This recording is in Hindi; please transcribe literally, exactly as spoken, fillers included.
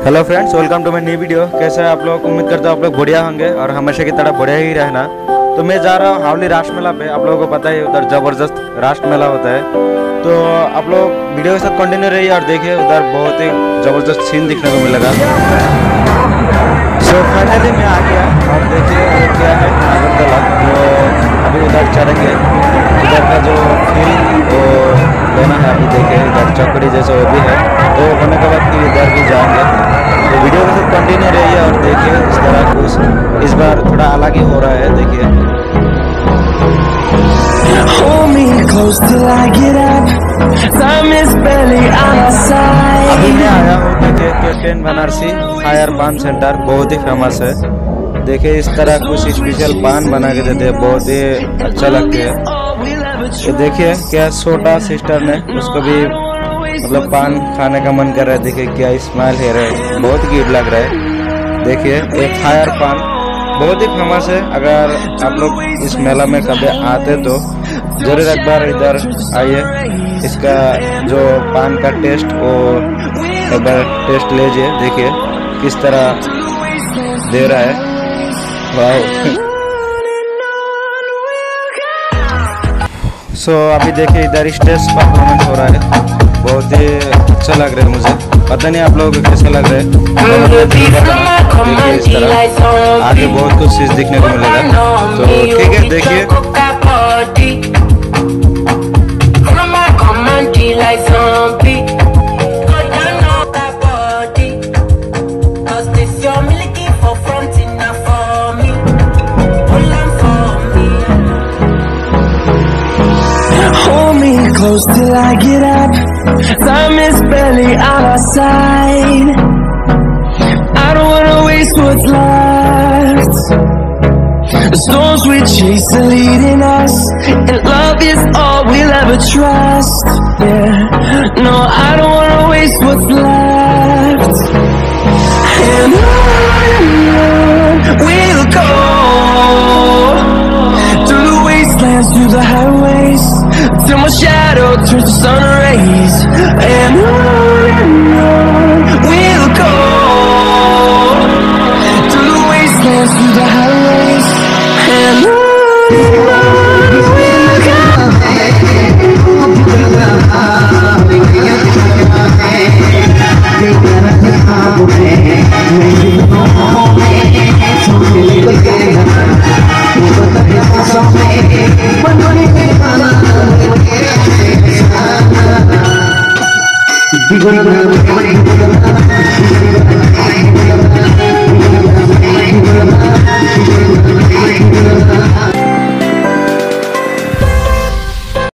Hello friends, welcome to my new video. कैसे है आप लोग? उम्मीद करता हूँ आप लोग बढ़िया होंगे और हमेशा की तरह बढ़िया ही रहना। तो मैं जा रहा हूँ हावली राश मेला पे। आप लोगों को पता है उधर जबरदस्त राश मेला होता है। तो आप लोग वीडियो के साथ कंटिन्यू रहिए और देखिए, उधर बहुत ही ज़बरदस्त सीन दिखने को मिलेगा। सो फाइनली मैं आ गया और देखिए क्या है अगरतला। तो अभी उधर चलेंगे, उधर का जो फील वो लेना है। अभी देखिए इधर चौकड़ी जैसे वो भी है, तो होने के बाद फिर इधर भी जाएंगे। तो वीडियो के साथ कंटिन्यू रहिए और देखिए इस तरह कुछ इस बार थोड़ा अलग ही हो रहा है। देखिए अभी मैं आया हूँ देखिए कैप्टन बनारसी फायर पान सेंटर, बहुत ही फेमस है। देखिए इस तरह कुछ स्पेशल पान बना के देते हैं, बहुत ही अच्छा लगते है। ये देखिए क्या छोटा सिस्टर ने उसको भी मतलब पान खाने का मन कर रहा है। देखिए क्या स्माइल है रहे, बहुत क्यूट लग रहा है। देखिए ये फायर पान बहुत ही फेमस है। अगर आप लोग इस मेला में कभी आते तो जरूर एक बार इधर आइए। इसका जो पान का टेस्ट वो एक बार टेस्ट लीजिए। देखिए किस तरह दे रहा है, वाह। सो so, अभी देखिए इधर स्टेज परफॉर्मेंस हो रहा है, बहुत ही अच्छा लग रहा है मुझे। पता नहीं आप लोगों को कैसा लग रहा है। देखिए इस तरह आगे बहुत कुछ चीज दिखने को मिलेगा। तो ठीक है, देखिए close till I get up. Time is barely on our side. I don't wanna waste what's left. The storms we chase are leading us, and love is all we'll ever trust. Yeah, no, I don't wanna waste what's left. And on we'll go, through the wastelands, through the highways, till my shadow turns to sun rays. And on and on we'll go, through the wastelands, through the highways. And on and on we'll go.